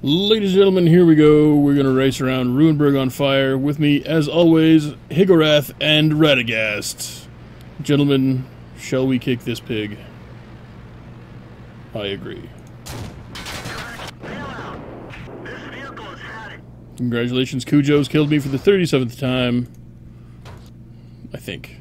Ladies and gentlemen, here we go. We're going to race around Ruinberg on fire. With me, as always, Higorath and Radagast. Gentlemen, shall we kick this pig? I agree. Congratulations, Cujo's killed me for the 37th time. I think.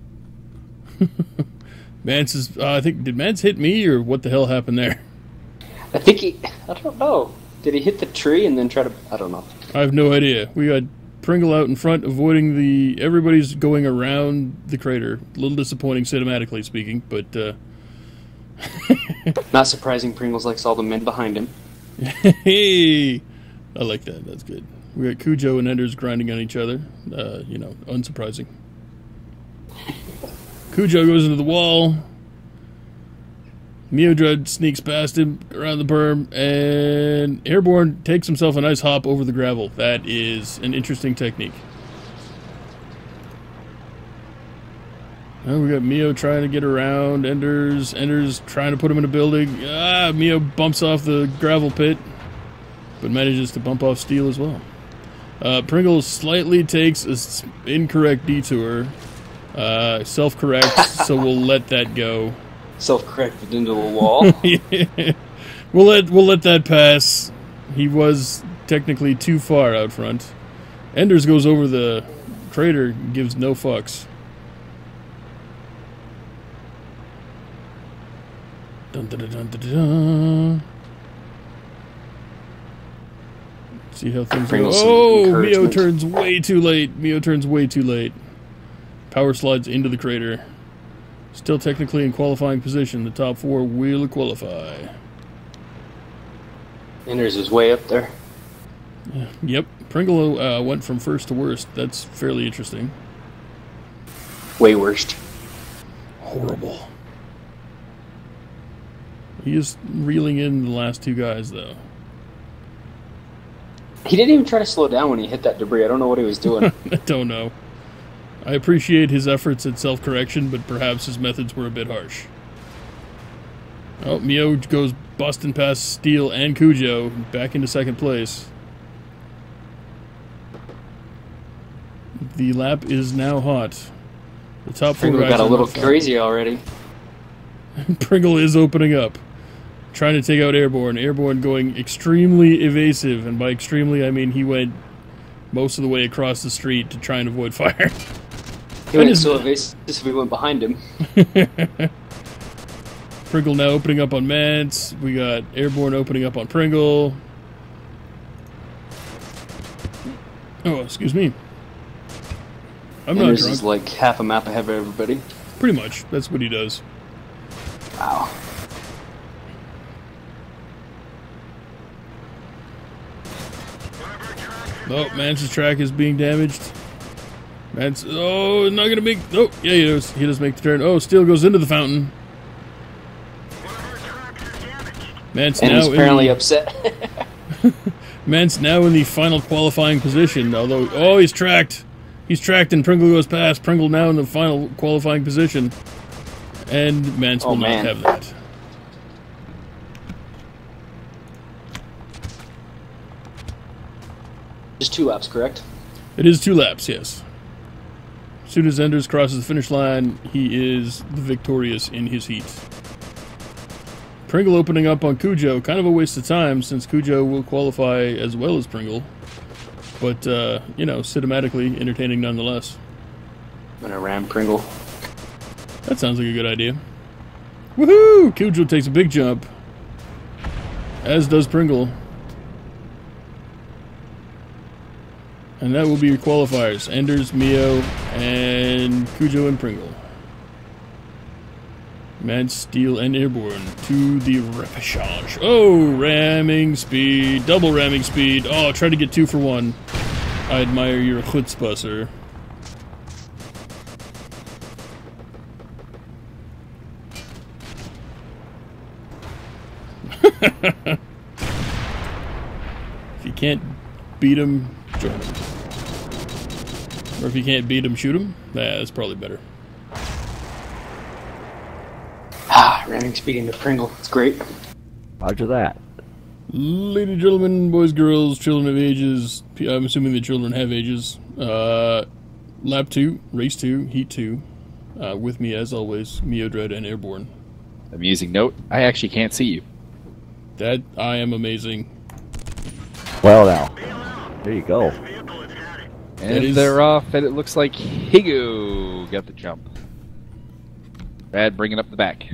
Mance is, I think, did Mance hit me, or what the hell happened there? I don't know. Did he hit the tree and then try to... I don't know. I have no idea. We got Pringle out in front, avoiding the... Everybody's going around the crater. A little disappointing cinematically speaking, but... Not surprising, Pringles likes all the men behind him. Hey! I like that. That's good. We got Cujo and Enders grinding on each other. You know, unsurprising. Cujo goes into the wall. Meodred sneaks past him around the berm, and Airborne takes himself a nice hop over the gravel. That is an interesting technique. Now we got Mio trying to get around Enders. Enders trying to put him in a building. Mio bumps off the gravel pit, but manages to bump off Steel as well. Pringle slightly takes an incorrect detour. Self-corrects, so we'll let that go. Self-corrected into a wall. Yeah. We'll let that pass. He was technically too far out front. Enders goes over the crater, gives no fucks. Dun, dun, dun, dun, dun, dun. See how things go. Oh, Mio turns way too late. Mio turns way too late. Power slides into the crater. Still technically in qualifying position. The top four will qualify. Enders is way up there. Yep. Pringle went from first to worst. That's fairly interesting. Way worst. Horrible. He is reeling in the last two guys, though. He didn't even try to slow down when he hit that debris. I don't know what he was doing. I don't know. I appreciate his efforts at self-correction, but perhaps his methods were a bit harsh. Oh, Mio goes busting past Steel and Cujo, back into second place. The lap is now hot. The top four Pringle guys got a are little not far. crazy already. Pringle is opening up, trying to take out Airborne. Airborne going extremely evasive, and by extremely I mean he went most of the way across the street to try and avoid fire. He went so evasive we went behind him. Pringle now opening up on Mance. We got Airborne opening up on Pringle. Oh, excuse me. I'm not drunk. Is like half a map ahead of everybody. Pretty much. That's what he does. Wow. Oh, Mance's track is being damaged. Mance, oh, not gonna make. Oh, yeah, he does. He does make the turn. Oh, Steel goes into the fountain. Mance And now he's apparently upset. Mance now in the final qualifying position. Although, oh, he's tracked. He's tracked, and Pringle goes past. Pringle now in the final qualifying position, and Mance will not have that. Just 2 laps, correct? It is 2 laps, yes. As soon as Enders crosses the finish line, he is the victorious in his heat. Pringle opening up on Cujo, kind of a waste of time since Cujo will qualify as well as Pringle. But, you know, cinematically entertaining nonetheless. I'm gonna ram Pringle. That sounds like a good idea. Woohoo! Cujo takes a big jump. As does Pringle. And that will be your qualifiers. Enders, Mio, and Cujo and Pringle. Mance, Steel, and Airborne to the repechage. Oh, ramming speed. Double ramming speed. Oh, try to get 2 for 1. I admire your chutzpah, sir. If you can't beat him, join him. Or if you can't beat him, shoot him. Nah, that's probably better. Ramming speed into Pringle. It's great. Roger that. Ladies and gentlemen, boys, girls, children of ages. I'm assuming the children have ages. Lap 2, Race 2, Heat 2. With me, as always, Mio Dread and Airborne. Amusing note, I actually can't see you. That I am amazing. Well, now. There you go. And they're off, and it looks like Higo got the jump. Brad bringing up the back.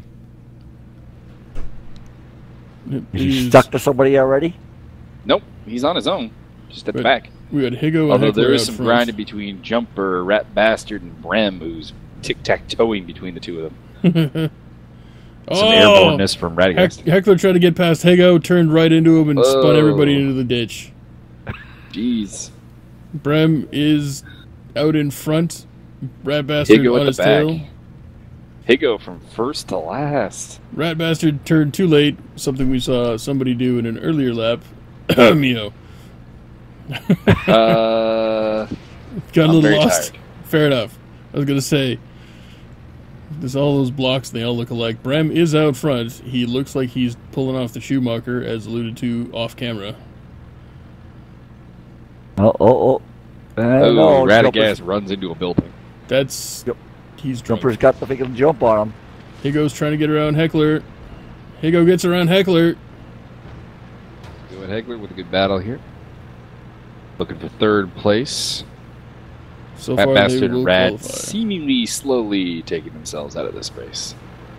Is he stuck to somebody already? Nope, he's on his own, just at the back. We got Higo and Although Heckler there is out some front. grinding between Jumper, Rat Bastard, and Brem, who's tic-tac-toeing between the two of them. Some airborneness from Radagast. Heckler tried to get past Higo, turned right into him, and spun everybody into the ditch. Jeez. Brem is out in front. Rat Bastard Higo on at his the back. tail. Higo from first to last. Rat Bastard turned too late, something we saw somebody do in an earlier lap. Mio. Got a little lost. Tired. Fair enough. I was going to say, there's all those blocks, they all look alike. Brem is out front. He looks like he's pulling off the Schumacher, as alluded to off camera. No, Radagast runs into a building. That's... Yep. He's drunk. Jumper's got the freaking jump on him. Higo's trying to get around Heckler. Higo gets around Heckler. Doing Heckler with a good battle here. Looking for third place. So Rat far, Bastard they and will Rad qualify. seemingly slowly taking themselves out of this race.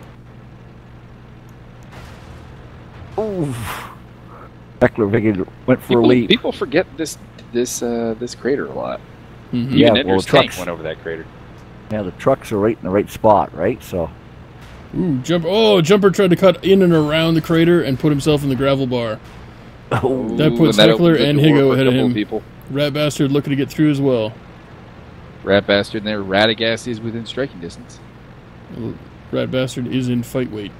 Ooh. Heckler freaking went for a leap. People forget this crater a lot. Mhm. Yeah, Even well, Ender's trucks. tank went over that crater. Yeah, the trucks are right in the right spot, right? So. Ooh, Jumper tried to cut in and around the crater and put himself in the gravel bar. Oh, That puts and Heckler opens the and door Higo for a ahead of couple him. People. Rat Bastard looking to get through as well. Rat Bastard and there. Radagast is within striking distance. Rat Bastard is in fight weight.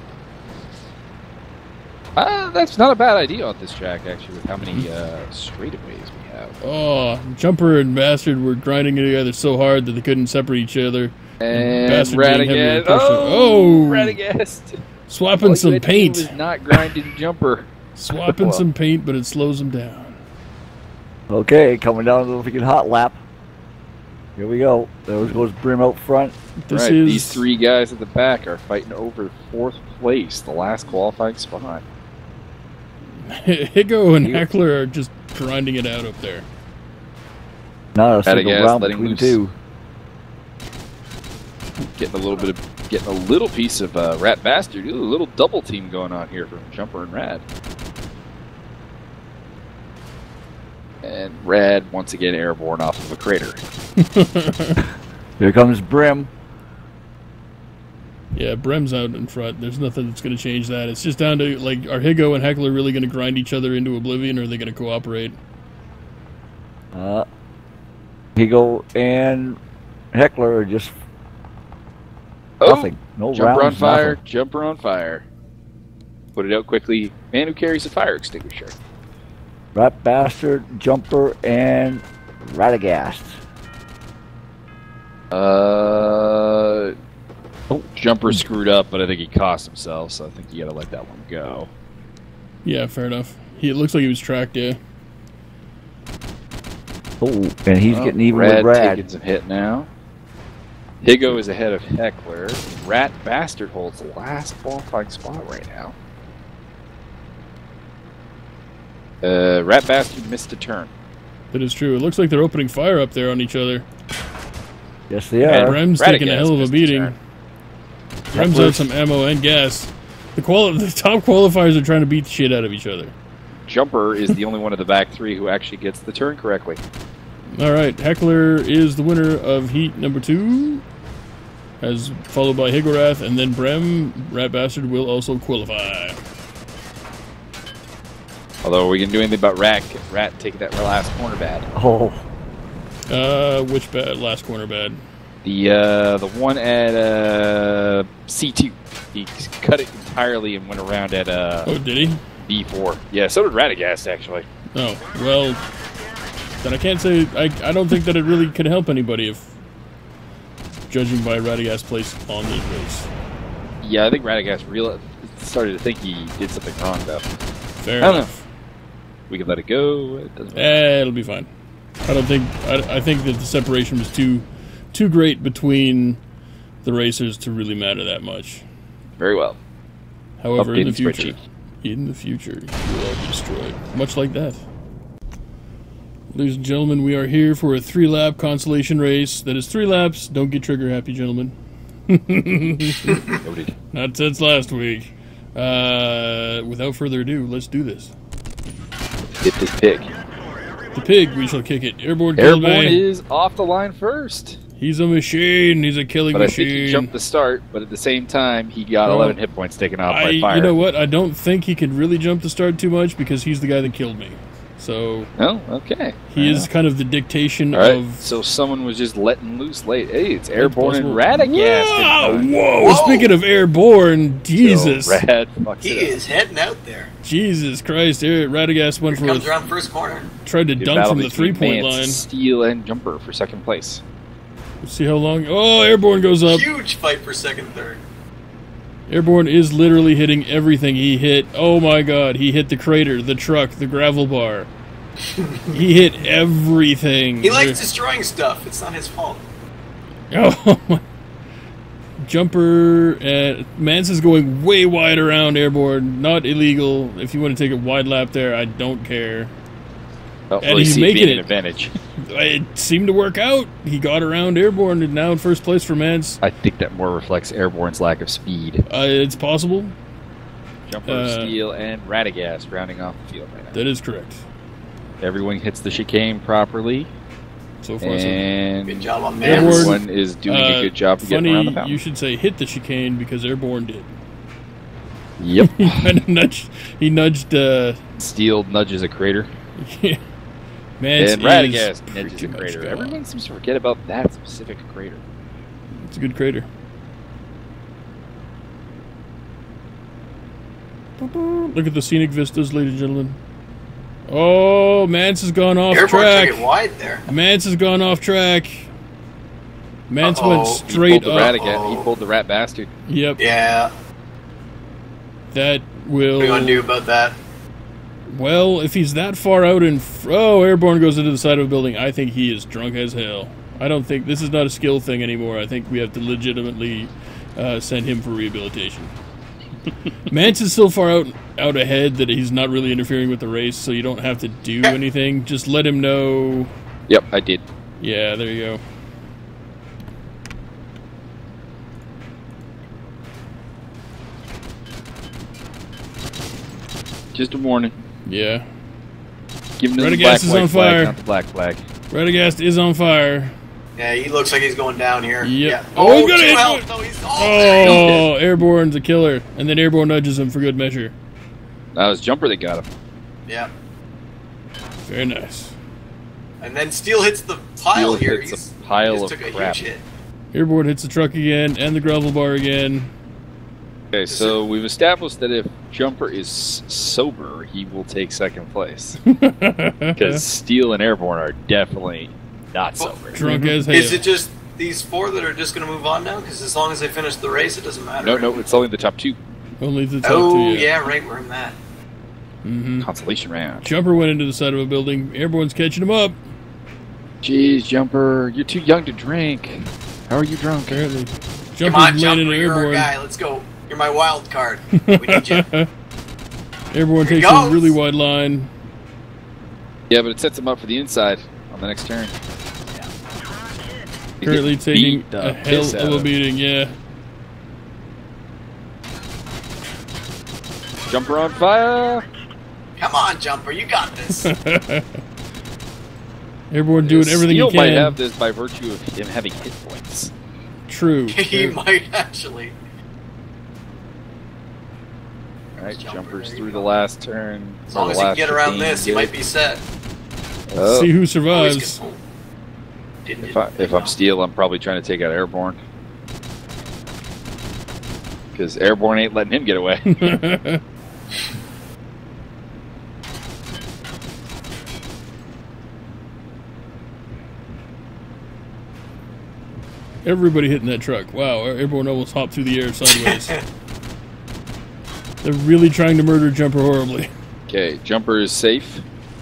That's not a bad idea on this track, actually, with how many straightaways we have. Oh, Jumper and Bastard were grinding together so hard that they couldn't separate each other. And Bastard being heavily Radagast. pushed. Oh, Radagast. Swapping All some you had to do paint. was not grinding Jumper. Swapping some paint, but it slows him down. okay, coming down to the freaking hot lap. Here we go. There goes Brim out front. This is These three guys at the back are fighting over fourth place, the last qualifying spot. Higo and Heckler are just grinding it out up there. Not a single Radagast round letting between loose. two. Getting a little piece of Rat Bastard. Ooh, a little double team going on here from Jumper and Rad. And Rad once again airborne off of a crater. Here comes Brim. Yeah, Brem's out in front. There's nothing that's going to change that. It's just down to, like, are Higo and Heckler really going to grind each other into oblivion, or are they going to cooperate? Higo and Heckler are just Oh, nothing. No Jumper rounds, on fire, nothing. Jumper on fire. Put it out quickly. Man who carries a fire extinguisher. Rat Bastard, Jumper, and Radagast. Jumper screwed up, but I think he cost himself, so I think you gotta let that one go. Yeah, fair enough. It looks like he was tracked, yeah. Oh, and he's getting even with Rad Rad. taking some hit now. Higo is ahead of Heckler. Rat Bastard holds the last qualifying spot right now. Rat Bastard missed a turn. That is true. It looks like they're opening fire up there on each other. Yes, they And are. Brem's Radagast taking a hell of a missed a beating. turn. Brem's out some ammo and gas. The top qualifiers are trying to beat the shit out of each other. Jumper is the only one of the back three who actually gets the turn correctly. All right, Heckler is the winner of heat number 2, as followed by Higorath, and then Brem. Rat Bastard will also qualify. Although we can do anything about Rat taking that last corner bad. Oh, Which bad? Last corner bad. The one at C2. He cut it entirely and went around at Oh, did he? B4. Yeah, so did Radagast actually. Oh, well, then I can't say... I don't think that it really could help anybody if... judging by Radagast's place on the race. Yeah, I think Radagast started to think he did something wrong though. Fair I don't enough. know. We can let it go. It doesn't matter. It'll be fine. I don't think. I think that the separation was too great between the racers to really matter that much. Very well. However, in the Updating future, spreadsheet. you will all be destroyed. Much like that. Ladies and gentlemen, we are here for a 3-lap consolation race. That is 3 laps. Don't get trigger happy, gentlemen. Noted. Not since last week. Without further ado, let's do this. Hit this pig. The pig, we shall kick it. Airborne Airborne is off the line first. He's a machine. He's a killing But I machine. think he jumped the start, but at the same time, he got 11 hit points taken off by fire. You know what? I don't think he can really jump the start too much because he's the guy that killed me. So Oh, okay. he is kind of the dictation All right. of... So someone was just letting loose late. Hey, it's Airborne and Whoa, Radagast. whoa! Speaking of airborne, Jesus. Rad fucks He it up. is heading out there. Jesus Christ. Radagast went for Comes around first corner. tried to Good dunk battle from the between 3-point Mance, line. Steele and Jumper for second place. Let's see how long... Oh, Airborne goes up. Huge fight for second, third. Airborne is literally hitting everything he hit. Oh my god, he hit the crater, the truck, the gravel bar. He hit everything. He likes destroying stuff. It's not his fault. Oh my. Jumper and Mance is going way wide around Airborne. Not illegal. If you want to take a wide lap there, I don't care. Don't And really he's see making being an it. advantage. It seemed to work out. He got around Airborne and now in first place for Mance. I think that more reflects Airborne's lack of speed. It's possible. Jumper, Steele, and Radagast rounding off the field right now. That is correct. Everyone hits the chicane properly, So far, so good. and Good job on Airborne, Mance. everyone is doing a good job of getting around the Funny, mountain. you should say hit the chicane because Airborne did. Yep. He kind of nudged. He nudged. Steele nudges a crater, Mance and Radagast is nudges pretty a much crater. gone. Everyone seems to forget about that specific crater. It's a good crater. Look at the scenic vistas, ladies and gentlemen. Oh, Mance has gone off Airborne track. took it wide there. Mance has gone off track. Mance Uh-oh. went He He straight pulled the up. Radagast. He pulled the rat bastard. Yep. Yeah. That will. What are you going to do about that? Well, if he's that far out in... Oh, Airborne goes into the side of a building. I think he is drunk as hell. I don't think... This is not a skill thing anymore. I think we have to legitimately send him for rehabilitation. Mance is so far out ahead that he's not really interfering with the race, so you don't have to do anything. Just let him know... Yep, I did. Yeah, there you go. Just a warning. Yeah. Giving him the Radagast black is white on flag, fire. not the black flag. Radagast is on fire. Yeah, he looks like he's going down here. Yep. Yeah. Oh, he's Oh, gonna 2 hit health. one. No, he's... there he Oh, Airborne's a killer. And then Airborne nudges him for good measure. That was Jumper that got him. is. Yeah. Very nice. And then Steele hits the pile Steele here. hits a He pile just of took a crap. huge hit. Airborne hits the truck again and the gravel bar again. Okay, so we've established that if Jumper is sober, he will take second place. Because Steele and Airborne are definitely not sober. Drunk as hell. Is it just these 4 that are just going to move on now? Because as long as they finish the race, it doesn't matter. No, it's only the top 2. Only the top Oh, two. yeah, right. We're in that. Mm-hmm. Consolation round. Jumper went into the side of a building. Airborne's catching him up. Jeez, Jumper, you're too young to drink. How are you drunk? Apparently. Come Jumper's on, landing Jumper. You're our Airborne. guy. Let's go. You're my wild card. We need you. Airborne Here he takes a goes. really wide line. Yeah, but it sets him up for the inside on the next turn. He Currently gets taking beat the a hell piss out of a of. beating, yeah. Jumper on fire! Come on, Jumper. You got this. Airborne doing everything Steele he might can. have this by virtue of him having hit points. True. He might actually. Alright, Jumper, Jumper's there you through go. the last turn. As long as he can get around this, he might be set. Oh, See who Oh, he's survives. good. Oh. Didn't if I'm Steele, I'm probably trying to take out Airborne. Because Airborne ain't letting him get away. Everybody hitting that truck. Wow, Airborne almost hopped through the air sideways. They're really trying to murder Jumper horribly. Okay, Jumper is safe.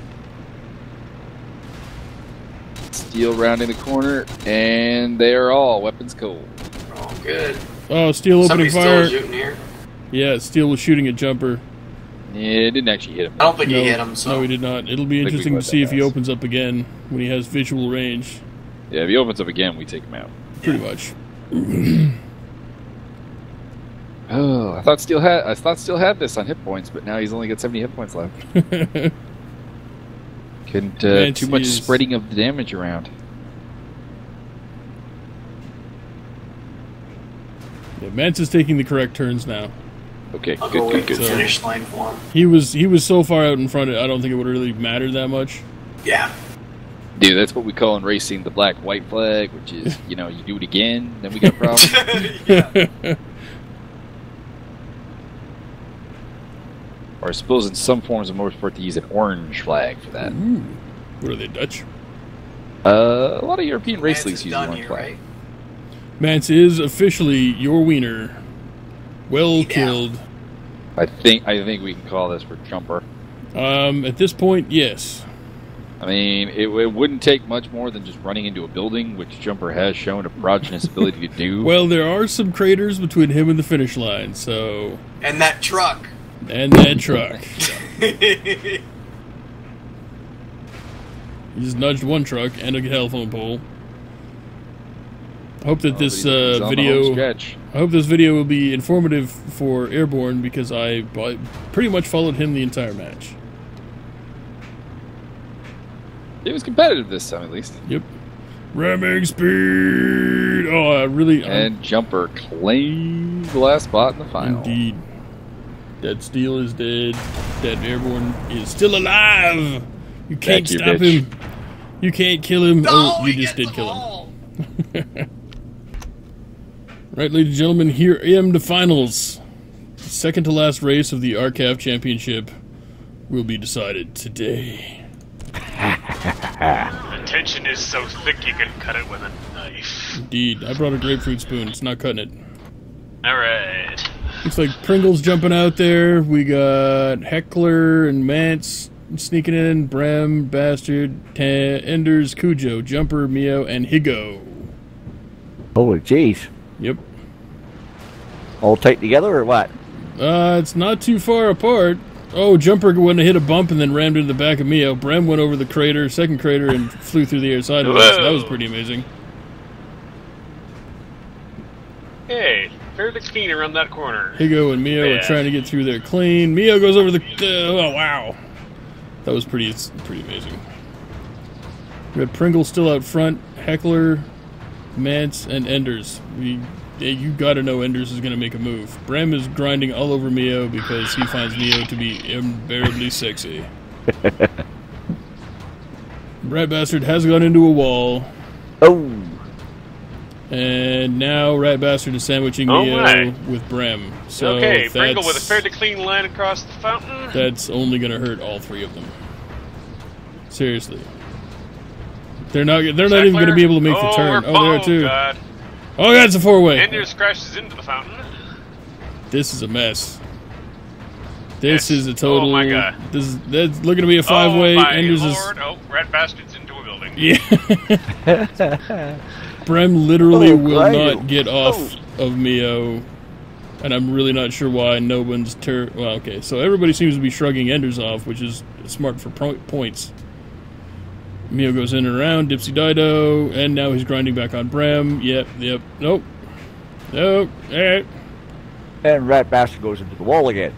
Steel rounding the corner, and they are all weapons cold. Oh, good. Oh, Steel opening Somebody's fire. still shooting here. Yeah, Steel was shooting at Jumper. Yeah, it didn't actually hit him. I don't think he hit him, so. No, he did not. It'll be think we interesting to let see that if he pass. opens up again when he has visual range. Yeah, if he opens up again, we take him out. Pretty much. Oh, I thought Steel had this on hit points, but now he's only got 70 hit points left. Couldn't Mance too much is- spreading of the damage around. Yeah, Mance is taking the correct turns now. Okay, I'll go good, wait good, for good. the finish line for him. He was so far out in front, I don't think it would really matter that much. Yeah. Dude, that's what we call in racing the black-white flag, which is, you do it again, then we got a problem. Yeah. Or I suppose in some forms of motorsport they use an orange flag for that. Ooh. What are they, Dutch? A lot of European race Mance leagues is use an done orange here, flag. right? Mance is officially your wiener. Well Yeah. killed. I think we can call this for Jumper. At this point, yes. I mean, it wouldn't take much more than just running into a building, which Jumper has shown a prodigious ability to do. Well, there are some craters between him and the finish line, so... And that truck. And that truck. He just nudged one truck and a telephone pole. I hope that this He's on the home video... stretch. I hope this video will be informative for Airborne, because I pretty much followed him the entire match. It was competitive this time, at least. Yep. Ramming speed! Oh, I really... And Jumper claimed the last spot in the final. Indeed. Dead Steel is dead. Dead Airborne is still alive! You can't Thank you, stop bitch. him. You can't kill him. Oh, you he just gets did them kill him. all. Right, ladies and gentlemen, here am the finals. The second to last race of the RCAF Championship will be decided today. The tension is so thick you can cut it with a knife. Indeed. I brought a grapefruit spoon. It's not cutting it. Alright. Looks like Pringle's jumping out there. We got Heckler and Mance sneaking in. Brem, Bastard, Enders, Cujo, Jumper, Mio, and Higo. Holy jeez. Yep. All tight together or what? It's not too far apart. Oh, Jumper went to hit a bump and then rammed into the back of Mio. Brem went over the crater, second crater, and flew through the air sideways. That was pretty amazing. Hey, fairly clean around that corner. Higo and Mio are Yeah. trying to get through there clean. Mio goes over the... oh, wow. That was pretty amazing. We got Pringle still out front. Heckler, Mance, and Enders. You gotta know Enders is gonna make a move. Brem is grinding all over Mio because he finds Mio to be unbearably sexy. Rat Bastard has gone into a wall. Oh. And now Rat Bastard is sandwiching Oh Mio my. with Brem. So Okay, Pringle with a that's- fairly clean line across the fountain. That's only going to hurt all three of them. Seriously. They're not even going to be able to make the turn. Oh, there too. God. Oh, God, it's a four-way. Enders crashes into the fountain. This is a mess. This Yes. is a total... Oh, my God. That's looking to be a five-way. Oh, my Enders Lord. Oh, Rat Bastard's into a building. is... Yeah. Brem literally Oh, will right. not get off of Mio. And I'm really not sure why no one's... well, okay. So everybody seems to be shrugging Enders off, which is smart for points. Mio goes in and around, Dipsy Dido, and now he's grinding back on Brem. Yep. Nope. Alright. And Rat Bastard goes into the wall again.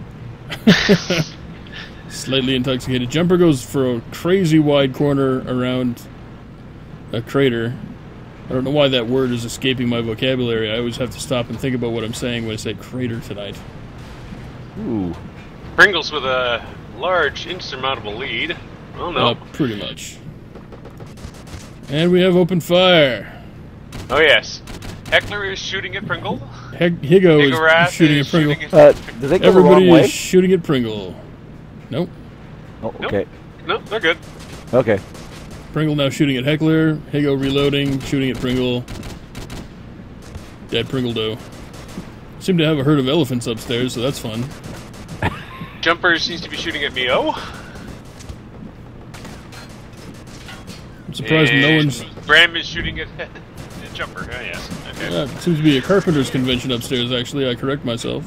Slightly intoxicated. Jumper goes for a crazy wide corner around a crater. I don't know why that word is escaping my vocabulary. I always have to stop and think about what I'm saying when I say crater tonight. Ooh. Pringle's with a large, insurmountable lead. Oh, no. Pretty much. And we have open fire. Oh, yes. Heckler is shooting at Pringle. Higo Rat is shooting is at Pringle. shooting at- Do they go the Everybody wrong way? is shooting at Pringle. Nope. Oh, okay. No, they're good. Okay. Pringle now shooting at Heckler. Higo reloading, shooting at Pringle. Dead Pringle dough. Seem to have a herd of elephants upstairs, so that's fun. Jumper seems to be shooting at Mio. I'm surprised no one's... Bram is shooting at Jumper. Oh, yes. Okay. Yeah, it seems to be a carpenter's convention upstairs, actually. I correct myself.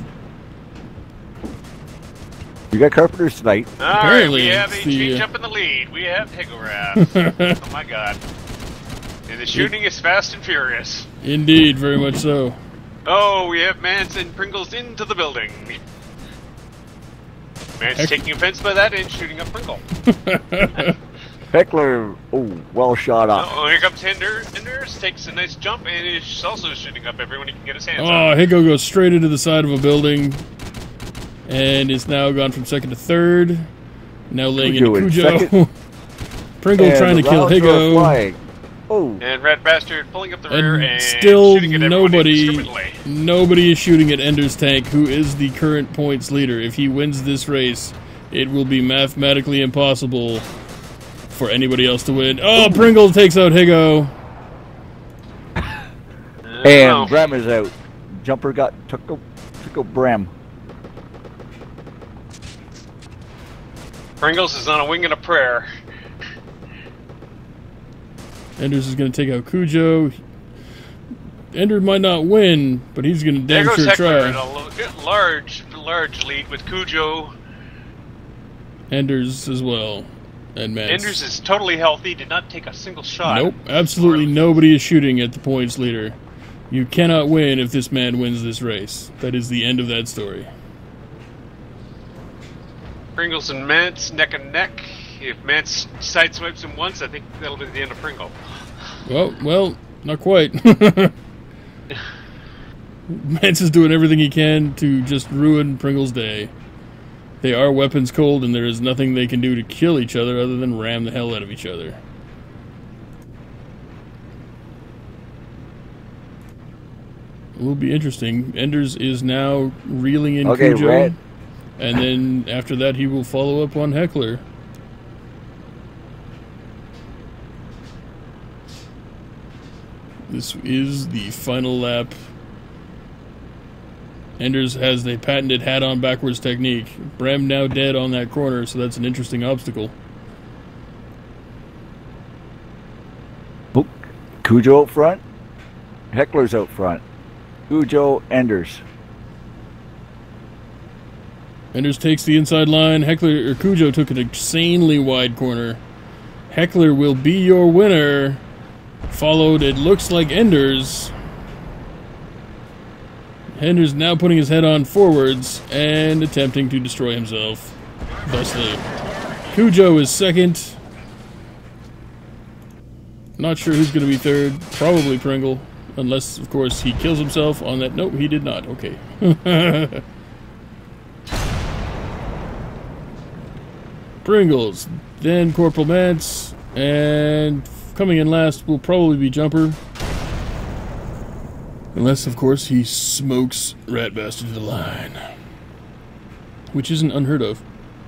We got carpenters tonight. Alright, we Apparently, have a it's the, change up in the lead. We have Higglerath. Oh my god. And the shooting is fast and furious. Indeed, very much so. Oh, we have Mance and Pringles into the building. Mance taking offense by that and shooting up Pringle. Heckler, oh, well shot up. Oh, here comes Hinders, takes a nice jump and is also shooting up everyone he can get his hands on. Oh, Higo goes straight into the side of a building. And is now gone from second to third. Now laying into Cujo. Pringle trying to kill Higo. Oh. And Rat Bastard pulling up the rear and still shooting at nobody is shooting at Ender's tank, who is the current points leader. If he wins this race, it will be mathematically impossible for anybody else to win. Oh, Pringle takes out Higo. And Bram is out. Jumper took out Bram. Pringles is on a wing and a prayer. Enders is going to take out Cujo. Ender might not win, but he's going to damn There goes sure Heckler try. in a large lead with Cujo. Enders as well. And Mance. Enders is totally healthy, did not take a single shot. Nope, absolutely nobody is shooting at the points leader. You cannot win if this man wins this race. That is the end of that story. Pringles and Mance neck and neck. If Mance sideswipes him once, I think that'll be the end of Pringle. Well, not quite. Mance is doing everything he can to just ruin Pringle's day. They are weapons cold, and there is nothing they can do to kill each other other than ram the hell out of each other. It will be interesting. Enders is now reeling in Cujo. Red. And then after that, he will follow up on Heckler. This is the final lap. Enders has the patented hat-on backwards technique. Bram now dead on that corner, so that's an interesting obstacle. Cujo out front. Heckler's out front. Cujo, Enders. Enders takes the inside line. Cujo took an insanely wide corner. Heckler will be your winner. Followed, it looks like Enders. Enders now putting his head on forwards and attempting to destroy himself. Thusly. Cujo is second. Not sure who's going to be third. Probably Pringle. Unless, of course, he kills himself on that. Nope, he did not. Okay. Pringles, then Corporal Mance, and coming in last will probably be Jumper. Unless, of course, he smokes Rat Bastard to the line. Which isn't unheard of.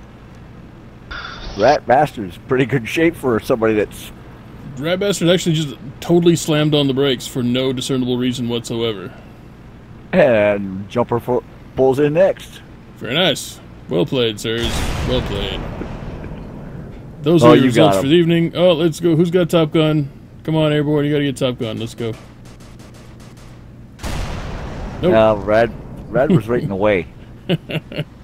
Rat Bastard's pretty good shape for somebody that's... Rat Bastard actually just totally slammed on the brakes for no discernible reason whatsoever. And Jumper pulls in next. Very nice. Well played, sirs. Well played. Those are your results for the evening. Oh, let's go. Who's got Top Gun? Come on, Airborne. You gotta get Top Gun. Let's go. Nope. Rad was right in the way.